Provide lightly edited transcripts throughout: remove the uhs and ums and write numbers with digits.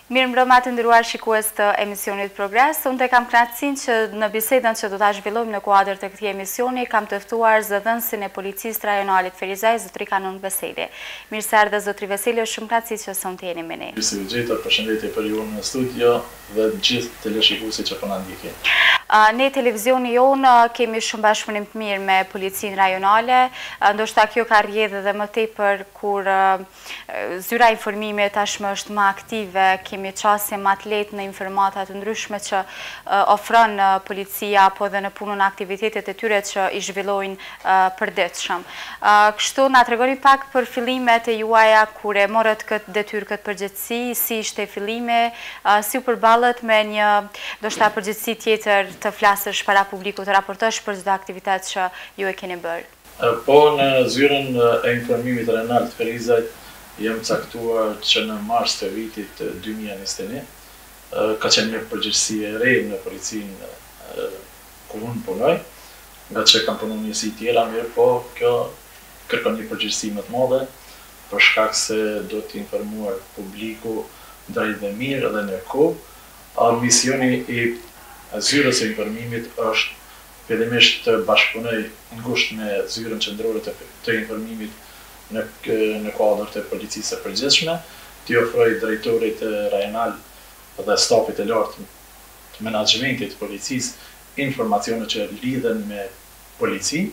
Mirë mbrëma të nderuar shikues të emisionit Progres. Unë kam kënaqësinë që në bisedën që do ta zhvillojmë në kuadër të këtij emisioni kam të ftuar zëdhënësin e Policisë Rajonalit Ferizaj, zotri Kanun Veseli. Mirë se erdhe zotri Veseli, është shumë kënaqësi që sonte jeni me ne. Mirë se u gjeta, përshëndetje për ju në studio dhe gjithë teleshikuesit që po na ndjekin. Ne televizioni jonë kemi shumë bashkëpunim të mirë me Policinë Rajonale, ndoshta kjo ka rrjedhë edhe më tepër kur zyra informime tashmë është më aktive, kemi qasje më të lehtë në informata të ndryshme që ofron policia apo dhe në punën aktivitetet e tyre që i zhvillojnë përditshëm. Kështu na tregoni pak për fillimet e juaja kur e morët këtë detyrë, këtë përgjegjësi, si ishte fillimi, si u përballët me një ndoshta përgjegjësi tjetër të flasësh para publikut, të raportosh për çdo aktivitet që ju e keni bërë? Po, në zyrën e informimit Rajonal të Ferizajt jam caktuar që në mars të vitit 2021 ka qenë një përgjegjësi e re në policinë ku unë punoj, nga që kam punu njësi tjera mirë, po kjo kërkon një përgjegjësi më të madhe për shkak se do të informuar publiku drejt dhe mirë dhe në kohë. Misioni i zyrës e informimit është fillimisht të bashkëpunoj ngushtë me zyrën qendrore të informimit në kuadër të policisë së përgjithshme, t'i ofroj drejtorit rajonal dhe stafit e lartë të menaxhmentit të policisë informacione që lidhen me polici,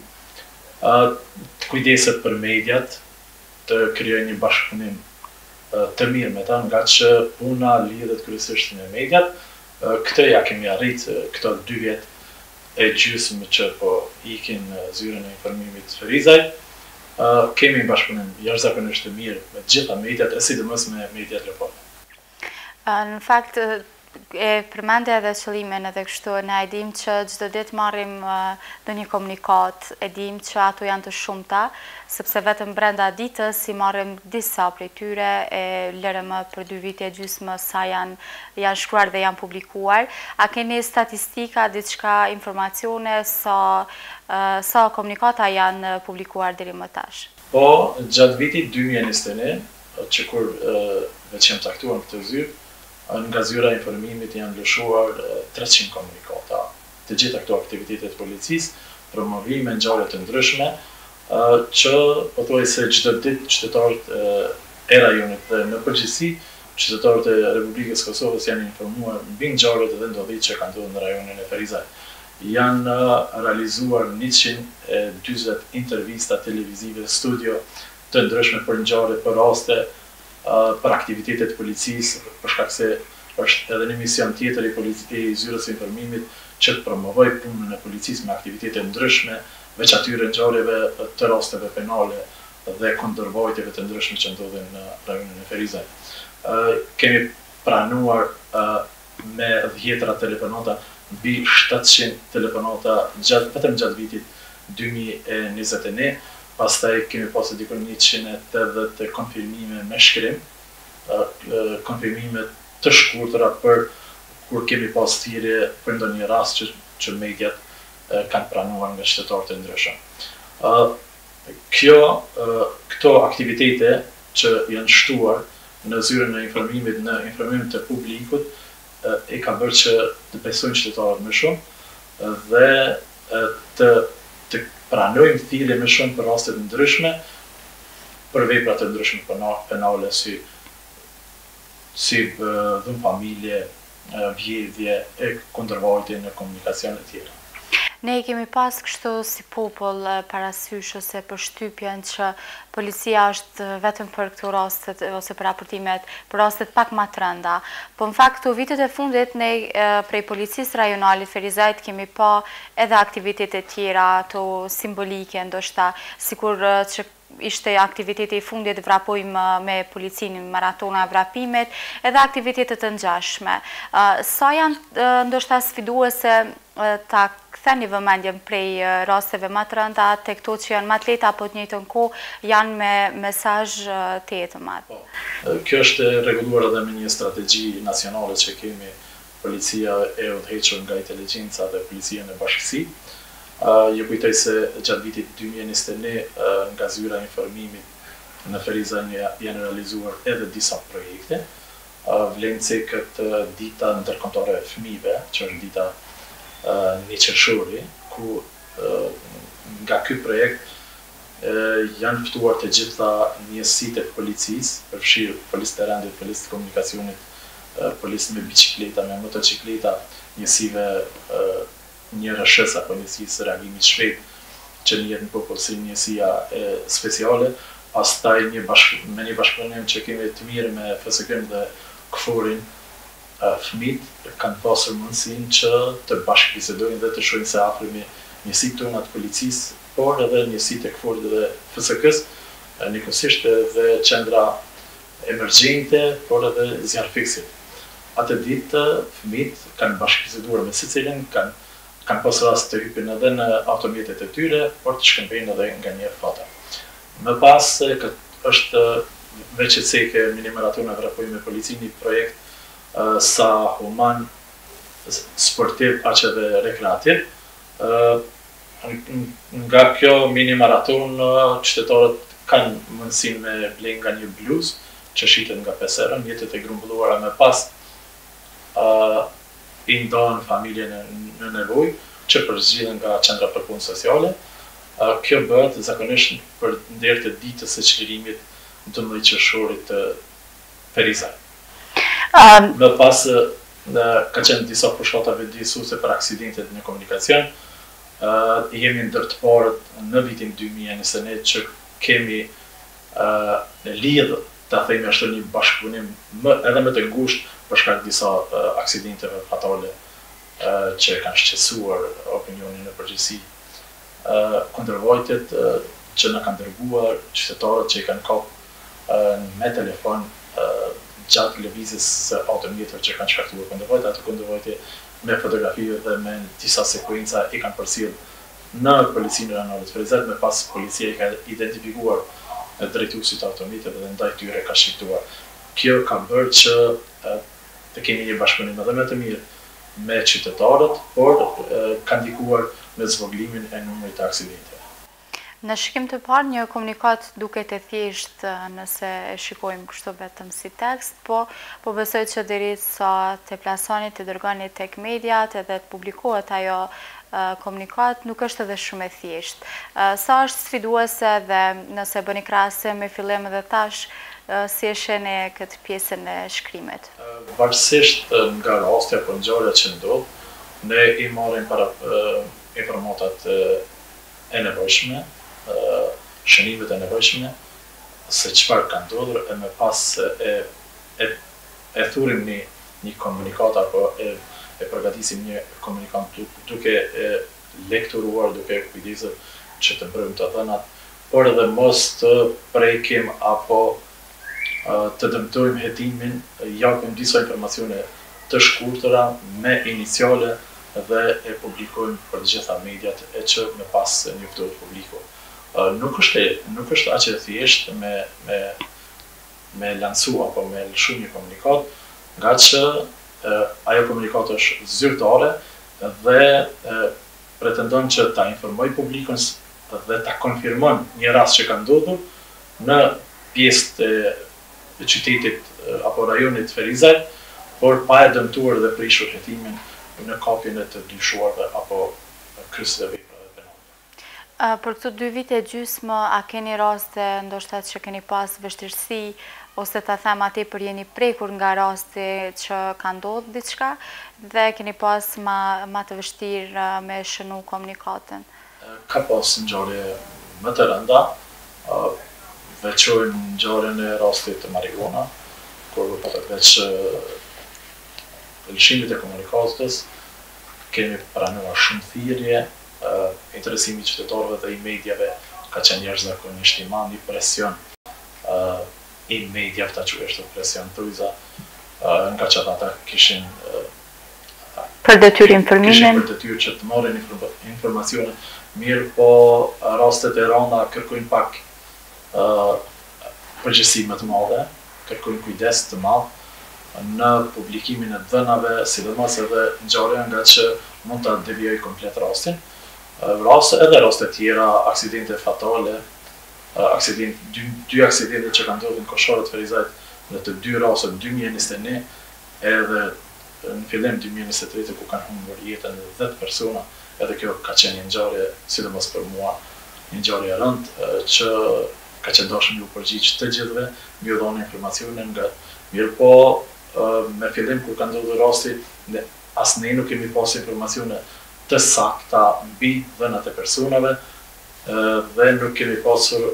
të kujdeset për mediat, të krijoj një bashkëpunim të mirë me ta, nga që puna lidhet kryesisht me mediat. Këtë ja kemi arrit këto 2 vjet e gjysmë që po ikin zyrën e informimit të Ferizajt. Kemi bashkëpunim jashtëzakonisht të mirë me gjitha mediat, e sidomos me mediat lokale. Në fakt, e përmendja edhe qëllimin edhe kështu, ne e dim që çdo ditë marrim ndonjë komunikat, e dim që ato janë të shumta, sepse vetëm brenda ditës i marrim disa prej tyre, e lërëm për 2 vite e gjysmë sa janë shkruar dhe janë publikuar. A keni statistika, diçka, informacione, sa komunikata janë publikuar deri më tash? Po, gjatë vitit 2021, që kur veç jam caktuar në këtë zyrë, nga zyra e informimit janë lëshuar 300 komunikata të gjitha këto aktivitetet policisë, promovime, ngjarje të ndryshme, që pothuajse çdo ditë qytetarët e rajonit dhe në përgjithësi qytetarët e Republikës Kosovës janë informuar mbi ngjarjet dhe ndodhit që kanë ndodhur në rajonin e Ferizajt. Janë realizuar 140 intervista televizive, studio të ndryshme për ngjarje, për raste, për aktivitetet policisë, për shkak se është edhe një mision tjetër i zyrës së informimit që të promovoj punën e policisë me aktivitete ndryshme, veç atyre ngjarjeve të rasteve penale dhe kundërvojtjeve të ndryshme që ndodhin në rajonin e Ferizajt. Kemi pranuar me 10 telefonata, mbi 700 telefonata vetëm gjatë vitit 2021. Pastaj kemi pasur diku 180 konfirmime me shkrim, konfirmime të shkurtra për kur kemi pas thirrje për ndonjë rast që mediat kanë pranuar nga qytetarët e ndryshëm. Këto aktivitete që janë shtuar në zyrën e informimit, në informimin të publikut, e ka bërë që të besojnë qytetarët më shumë dhe të pranojmë thirrje më shumë për raste të ndryshme, për vepra të ndryshme penale si dhun familje, vjedhje, e kundërvojtje në komunikacione të tjera. Ne kemi pas kështu si popull parasysh ose përshtypjen që policia është vetëm për këto rastet ose për raportimet, për rastet pak më të rënda. Po në fakt, këto vitet e fundit ne prej Policisë Rajonalit Ferizajt kemi pa edhe aktivitete tjera, ato simbolike, ndoshta sikur që ishte aktiviteti i fundit vrapojmë me policinë maratona vrapimet, edhe aktivitetet të ngjashme. Sa janë ndoshta sfiduese ta ktheni vëmendjen prej rasteve më të rënda tek këto që janë më të lehta apo të njëjtën kohë janë me mesazh të jetëmat? Kjo është rregulluar edhe me një strategji nacionale që kemi, policia e udhëhequr nga inteligjenca dhe policia në bashkësi. Ju kujtoj se gjatë vitit 2021 nga zyra e informimit në Ferizaj janë realizuar edhe disa projekte, vlen cekët dita ndërkombëtare e fëmijëve, që është dita 1 qershori, ku nga ky projekt janë ftuar të gjitha njësitë e policisë, përfshirë policë të rendit, policë të komunikacionit, policë me bicikleta, me motocikleta, njësive një RSH apo njësisë reagimit shpejt, që njihet në popull si njësia speciale, pastaj me një bashkëpunim që kemi të mirë me FSK-n dhe KFOR-in, fëmijët kanë pasur mundësinë që të bashkëbisedojnë dhe të shohin se afrimi njësitë tona të policisë, por edhe njësitë e KFOR-it dhe FSK-s, njëkohësisht edhe qendra emergjente, por edhe zjarrfiksit. Atë ditë fëmijët kanë bashkëbiseduar me secilin, kanë pas rast të hypin edhe në automjetet e tyre, por të shkëmbejnë edhe nga një fata. Më pas, është veç e ceke mini-maratona vrapoj me policinë një projekt sa human, sportiv, aq edhe rekreativ. Nga kjo mini-maraton, qytetarët kanë mundësinë me ble nga një bluzë që shitet nga pesera, mjetet e grumbulluara më pas i ndonë familjen në nevojë, që përzgjidhen nga qendra për punë sociale. Kjo bëhet zakonisht për ndërtë të ditës së çlirimit 12 qershorit të Ferizaj. Më pas ka qenë disa fushata vjedisuese për aksidentet në komunikacion. Jemi ndër të parët në vitin 2021 që kemi lidhë, ta themi ashtu, një bashkëpunim edhe më të ngushtë për shkak të disa aksidenteve fatale që kanë shqetësuar opinionin në përgjithësi. Kundërvojtjet që na kanë dërguar qytetarët që i kanë kapë me telefon gjatë lëvizjes së automjeteve që kanë shkaktuar kundërvojtje, ato kundërvojtje me fotografi dhe me disa sekuenca i kanë përcjell në policinë rajonale të Ferizajt, me pas policia i ka identifikuar drejtuesit të automjeteve dhe ndaj tyre ka shqiptuar. Kjo ka bërë që të kemi një bashkëpunim edhe më të mirë me qytetarët, por ka ndikuar me zvogëlimin e numrit të aksidenteve. Në shikim të parë, një komunikat duket e thjeshtë nëse e shikojmë kështu vetëm si tekst, po besoj që derisa të plasoni, të dërgoni tek mediat edhe të publikohet ajo komunikat, nuk është edhe shumë e thjeshtë. Sa është sfiduese dhe nëse bëni krahasim me fillim dhe tash, si e sheni këtë pjesën e shkrimit? Varësisht nga rasti apo ngjarja që ndodh, ne i marrim para informatat e nevojshme, shënimet e nevojshme, se çfarë ka ndodhur, e më pas e thurim një komunikat apo e përgatisim një komunikat duke lekturuar, duke kujdesur që të bëjmë të dhënat, por edhe mos të prekim apo të dëmtojmë hetimin, japim disa informacione të shkurtëra me iniciale dhe e publikojmë për gjitha mediat e që me pas njoftohet publiku. Nuk është aq e thjeshtë me lancu apo me lëshu një komunikat, nga që ajo komunikat është zyrtare dhe pretendon që ta informoj publikun dhe ta konfirmon një rast që ka ndodhur në pjesë të qytetit apo rajonit Ferizajt, por pa e dëmtuar dhe prishur hetimin në kapjen e të dyshuarve apo kryesve veprave penale. Për këto 2 vite e gjysmë, a keni raste ndoshta që keni pas vështirësi ose ta them atë për jeni prekur nga rasti që ka ndodhur diçka dhe keni pas ma të vështirë me shënu komunikatin? Ka pas ngjarje më të rënda, veçojmë ngjarjen e rastit të marijuana, kur veç lëshimit e komunikatës, kemi pranuar shumë thirrje, interesimi i qytetarëve dhe i mediave ka qenë jashtëzakonisht i madh, një presion i mediave, ta quhesh të presion thujza, nga që ata kishin për detyrë informimin. Kishin për detyrë që të marrin informacione, mirë po rastet e rënda kërkojnë pak përgjegjësi më të madhe, kërkojnë kujdes të madh në publikimin e dhënave, sidomos edhe ngjarja, nga që mund ta devijoj komplet rastin. Edhe raste tjera, aksidente fatale, dy aksidente që kanë ndodhur në Koshorët Ferizajt në të dy rastet 2021 edhe në fillim 2023 ku kanë humbur jetën 10 persona, edhe kjo ka qenë një ngjarje, sidomos për mua, një ngjarje e rëndë që ka qenë dashur m'ju përgjigj të gjithëve, m'ju dhoni informacione nga mirë po me fillim kur ka ndodhur rasti, as ne nuk kemi pas informacione të sakta mbi dhënat e personave dhe nuk kemi pasur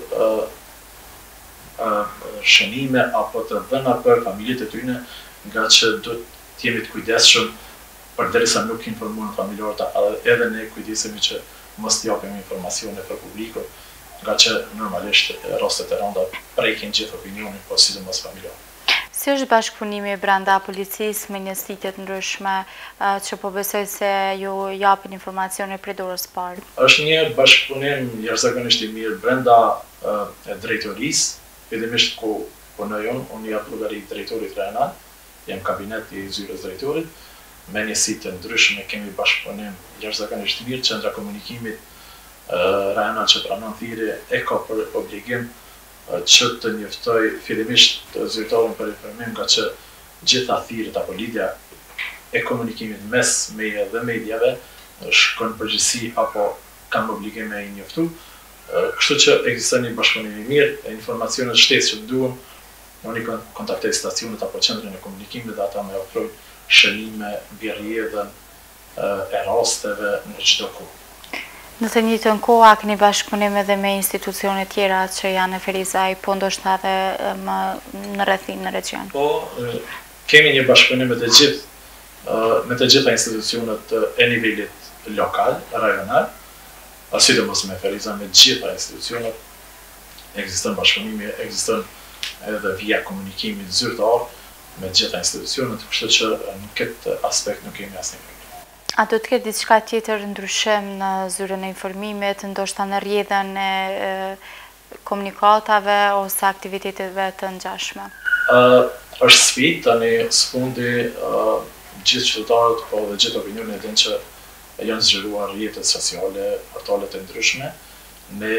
shënime apo të dhëna për familjet e tyre, nga që do të jemi të kujdesshëm përderisa nuk informojnë familjarët, edhe ne kujdesemi që mos t'i japim informacione për publikun, nga që normalisht rastet e rënda prekin gjithë opinionin, po sidomos familjarët. Si është bashkëpunimi brenda policisë me njësitjet ndryshme që po besoj se ju japin informacione prej dorës parë? Është një bashkëpunim jashtëzakonisht i mirë brenda drejtorisë, fillimisht ku punoj unë jap llogari drejtorit rajonal, jam kabinet i zyrës drejtorit, me njësitë të ndryshme kemi bashkëpunim jashtëzakonisht mirë, qendra komunikimit rajonal që pranon thirrje e ka për obligim që të njoftoj fillimisht zyrtarin për informim, nga që gjitha thirrjet apo lidhja e komunikimit mes meje dhe mediave shkon përgjithësi apo kanë obligim me i njoftu. Kështu që ekziston një bashkëpunim i mirë, informacionet shtesë që duam, unë i kontaktoj stacionet apo qendrën e komunikimit dhe ata më ofrojnë shënime mbi rrjedhën e rasteve në çdo kohë. Në të njëjtën kohë a keni bashkëpunim edhe me institucione tjera që janë në Ferizaj, po ndoshta edhe më në rrethin në region? Po, kemi një bashkëpunim me të gjitha institucionet e nivelit lokal, rajonal, sidomos me Ferizaj, me të gjitha institucionet, ekziston bashkëpunimi, ekziston edhe via komunikimit zyrtar me të gjitha institucionet, kështu që në këtë aspekt nuk kemi asnjë problem. A do të ketë diçka tjetër ndryshim në zyrën e informimit, ndoshta në rrjedhën e komunikatave ose aktiviteteve të ngjashme? Është sfidë, tani sfundi gjithë qytetarët po dhe gjithë opinionin e dinë që janë zgjeruar rrjetet sociale, portalet e ndryshme. Ne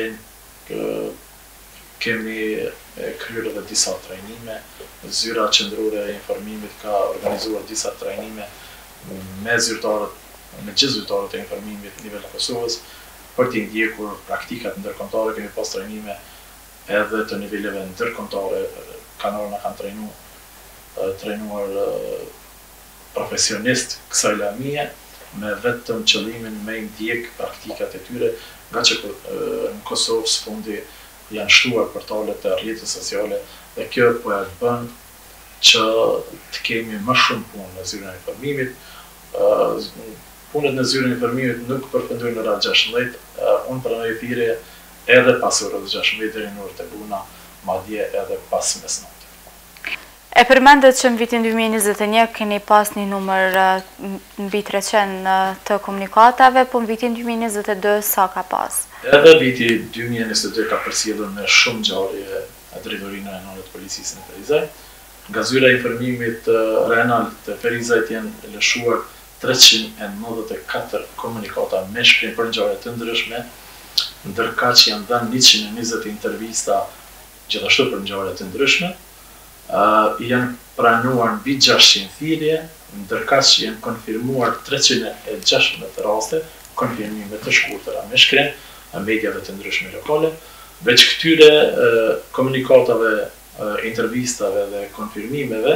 kemi kryer edhe disa trajnime, zyra qendrore e informimit ka organizuar disa trajnime me zyrtarët, me gjithë zyrtarët e informimit në nivel të Kosovës, për t'i ndjekur praktikat ndërkombëtare. Kemi pas trajnime edhe të niveleve ndërkombëtare, kanorë kanë trajnuar profesionist kësaj lamie, me vetëm qëllimin me ndjek praktikat e tyre, nga që në Kosovë sfundi janë shtuar portalet e rrjetet sociale dhe kjo po e bën që të kemi më shumë punë në zyrën e informimit. Punët në zyrën e informimit nuk përfundojnë në orën 16, unë pranoj thirrje edhe pas orës 16 deri në orët e buna, madje edhe pas mesnatë. E përmendet që në vitin 2021 keni pas një numër mbi 300 të komunikatave, po në vitin 2022 sa ka pas? Edhe viti 2022 ka përcjellur me shumë ngjarje drejtorinë rajonale të policisë në Ferizaj. Nga zyra e informimit rajonal të Ferizajt janë lëshuar 394 komunikata me shkrim për ngjarje të ndryshme, ndërkaq janë dhënë 120 intervista gjithashtu për ngjarje të ndryshme. Janë pranuar mbi 600 thirrje, ndërkaq janë konfirmuar 316 raste, konfirmime të shkurtëra me shkrim në mediave të ndryshme lokale. Veç këtyre komunikatave, intervistave dhe konfirmimeve,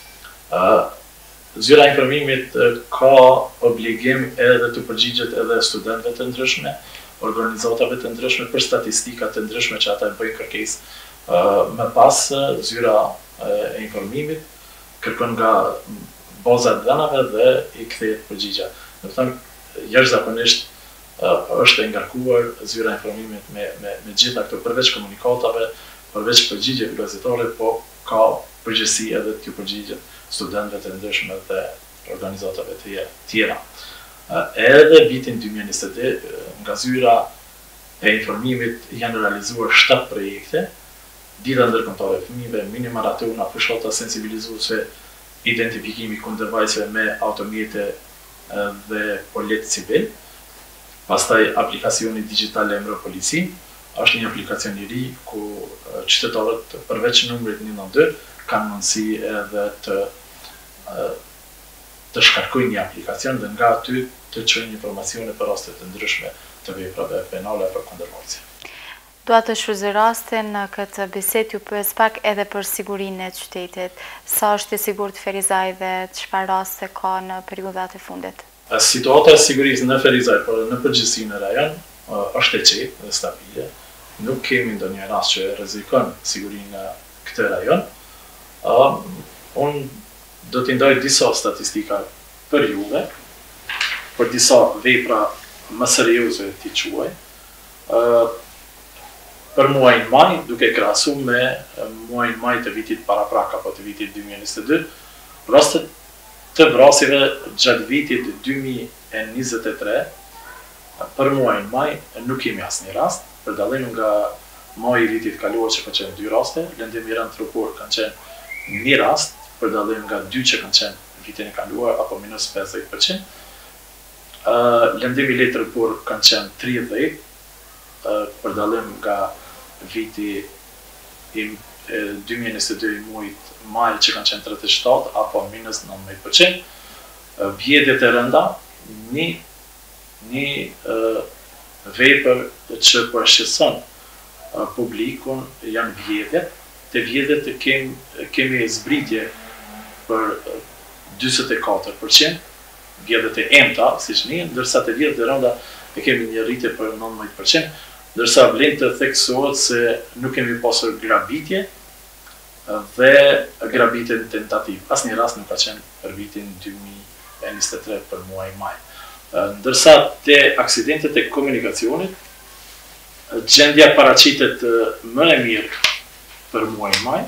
zyra e informimit ka obligim edhe të përgjigjet edhe studentëve të ndryshme, organizatave të ndryshme për statistikat të ndryshme që ata bëjnë kërkesë. Më pas zyra e informimit kërkon nga baza e dhënave dhe i kthehet përgjigja. Do të thonë, jashtëzakonisht është e ngarkuar zyra e informimit me gjitha këto, përveç komunikatave, përveç përgjigjeve gazetare, po ka përgjegjësi edhe t'ju përgjigjet studentëve të ndryshme dhe organizatave të tjera. Edhe vitin 2022 nga zyra e informimit janë realizuar 7 projekte, dita ndërkombëtare e fëmijëve, mini maratona, fshata sensibilizuese, identifikimi kundër vajzave me automjete dhe polet civil. Pastaj aplikacioni digital Emro Polici, është një aplikacion i ri ku qytetarët përveç numrit 192 kanë mundësi edhe të shkarkojnë një aplikacion dhe nga aty të çojnë informacione për raste të ndryshme të veprave penale për kundërvojtje. Dua të shfrytëzoj rastin në këtë bisedë ju pyes pak edhe për sigurinë e qytetit. Sa është i sigurt Ferizaj dhe çfarë raste ka në periudhat e fundit? Situata e sigurisë në Ferizaj, por në përgjithësi në rajon, është e qetë dhe stabile. Nuk kemi ndonjë rast që rrezikon sigurinë në këtë rajon. Unë do t'i ndaj disa statistika për juve, për disa vepra më serioze t'i quaj. Për muajin maj, duke krahasu me muajin maj të vitit paraprak apo të vitit 2022, rastet të vrasjeve gjatë vitit 2023, për muajin maj nuk kemi asnjë rast, për dallim nga maji i vitit kaluar që ka qenë 2 raste, lëndimi rënd trupor kanë qenë 1 rast, për dallim nga 2 që kanë qenë vitin e kaluar apo minus 50%. Lëndimi lehtë trupor kanë qenë 30, për dallim nga viti 2022 i muajit maj që kanë qenë 37 apo minus 19%. Vjedhjet e rënda, një vepër që përshqetëson publikun janë vjedhjet. Te vjedhjet kemi zbritje për 44%, vjedhjet e emta, siç njehen, ndërsa te vjedhjet e rënda e kemi një rritje për 19%, ndërsa vlen të theksohet se nuk kemi pasur grabitje dhe grabitje tentativ. Asnjë rast nuk ka qenë për vitin 2023 për muajin maj. Ndërsa te aksidentet e komunikacionit, gjendja paraqitet më e mirë për muajin maj.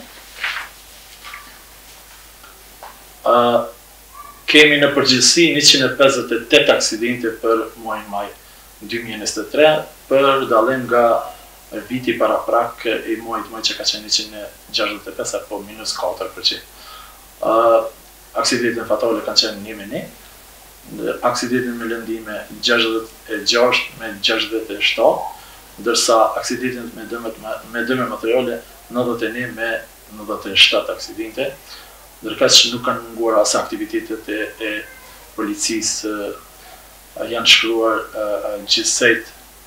Kemi në përgjithësi 158 aksidente për muajin maj 2023, për dallim nga viti paraprak i muajit maj që ka qenë 165 apo minus 4%. Aksidentet fatale kanë qenë 1 aksidentet me lëndime 66 me 67, ndërsa aksidentet me dëme materiale 91 me 97 aksidente, ndërkaq që nuk kanë munguar as aktivitetet e policisë, janë shkruar gjithsejt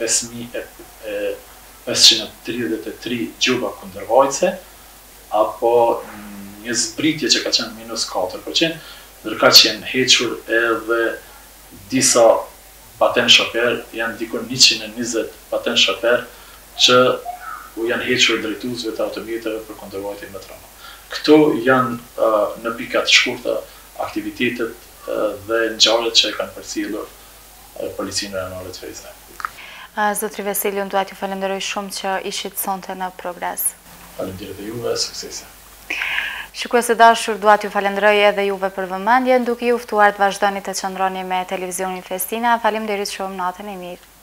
533 gjuba kundërvojtëse, apo një zbritje që ka qenë minus 4%, ndërkaq që janë hequr edhe disa patent shofer, janë diku 120 patent shofer që u janë hequr drejtuesve të automjeteve për kundërvojtje me trama. Këto janë në pikat shkurta aktivitetet dhe ngjarjet që kanë përcjellur Policinë Rajonale të Ferizaj. Zotri Veseli, unë duat ju falenderoj shumë që ishit sonte në Progres. Faleminderit dhe juve, suksese. Shikues të dashur, duat ju falenderoj edhe juve për vëmendjen, duke ju ftuar të vazhdoni të qëndroni me televizionin Festina. Faleminderit shumë, natën e mirë.